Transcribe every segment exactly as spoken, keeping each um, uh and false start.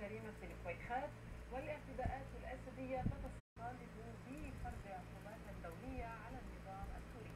جريمة الإخويخات والاعتداءات الأسدية تتطالب بفرض عقوبات دولية على النظام السوري.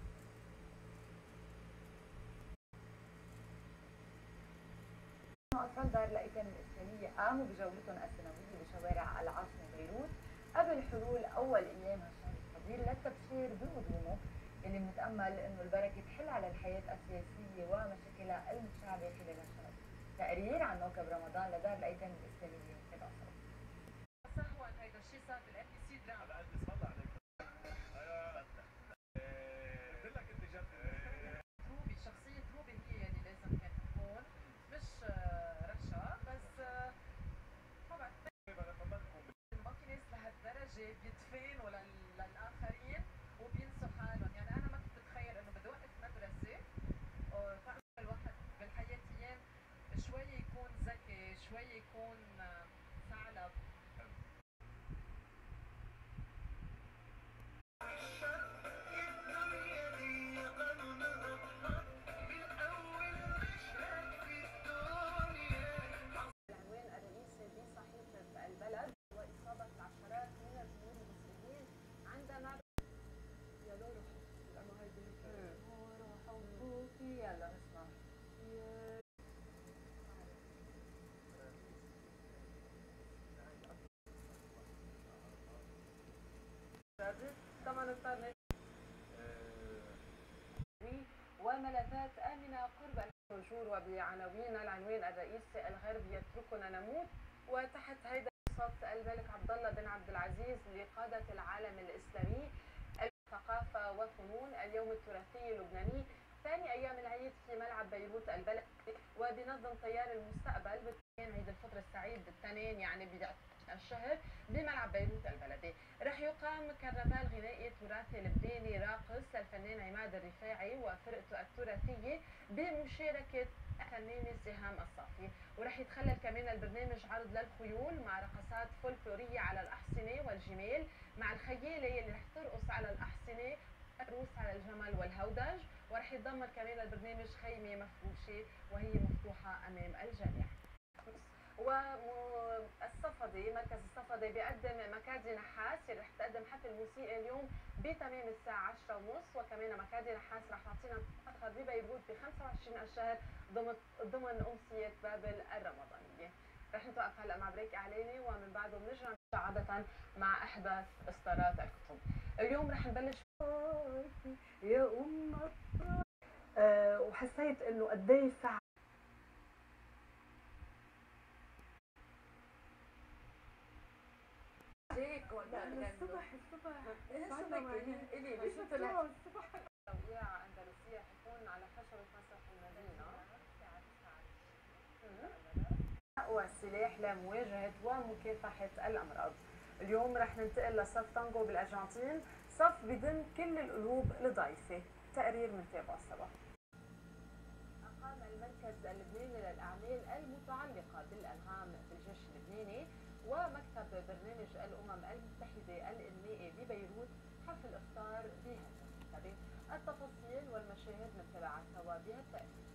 أطفال دار الأيتام الإسلامية قاموا بجولتهم السنوية بشوارع العاصمة بيروت قبل حلول أول أيام هالشهر الفضيل للتبشير بهدومه اللي بنتأمل إنه البركة تحل على الحياة السياسية ومشاكلها المشعبة خلال هالشهر. تقرير عن موكب رمضان لدار الأيتام الإسلامية في الأسرة. صح وأن هيدا الشيء صار بالأم بي سي دراما. على قد صلى عليك. قلت لك أنت جد. روبي شخصية روبي هي اللي لازم كانت تكون مش رشا بس طبعا ما في ناس لهالدرجة بيتفانوا للآخرين وبينسوا حالهم، يعني أنا ما كنت بتخيل إنه بدي وقف مدرسة وتعمل الواحد بالحياتيين شوي يكون ذكي شوي يكون ثعلب. وملفات آمنة قرب الجور وبعناوين العنوان الرئيسي الغرب يتركنا نموت، وتحت هيدا قصة الملك عبد الله بن عبد العزيز لقادة العالم الإسلامي الثقافة والفنون اليوم التراثي اللبناني ثاني أيام العيد في ملعب بيروت البلد، وبنظم تيار المستقبل بالتنين عيد الفطر السعيد بالتنين يعني الشهر بملعب بيروت البلدي. رح يقام كرنفال غنائي تراثي لبناني راقص للفنان عماد الرفاعي وفرقته التراثيه بمشاركه الفنانه سهام الصافي، ورح يتخلل كمان البرنامج عرض للخيول مع رقصات فولكلوريه على الاحصنه والجمال مع الخياله اللي رح ترقص على الاحصنه الروس على الجمل والهودج، ورح يتضمن كمان البرنامج خيمه مفروشه وهي مفتوحه امام الجميع. والصفدي مركز الصفدي بيقدم مكادي نحاس اللي رح تقدم حفل موسيقي اليوم بتمام الساعه عشرة وثلاثين، وكمان مكادي نحاس رح تعطينا اخر ببيروت ب خمسة وعشرين الشهر ضمن ضمن امسيه بابل الرمضانيه. رح نتوقف هلا مع بريك اعلاني ومن بعده بنرجع عاده مع احدث اصدارات الكتب. اليوم رح نبلش يا ام أه وحسيت انه قد ايه فعلا هيك ولا الصبح الصبح الصبح الي بشوف الصبح توقيع اندلسيه حيكون على خشبه مسرح المدينه والسلاح لمواجهه ومكافحه الامراض. اليوم رح ننتقل لصف تانجو بالارجنتين، صف بضم كل القلوب الضعيفه. تقرير من تابع سوا. أقام المركز اللبناني للأعمال المتعلقة بالألغام بالجيش اللبناني ومكتب برنامج الأمم المتحدة الإنمائي ببيروت حفل إفطار بهذا المناسبة. التفاصيل والمشاهد نتابعها سوا بهالتقرير.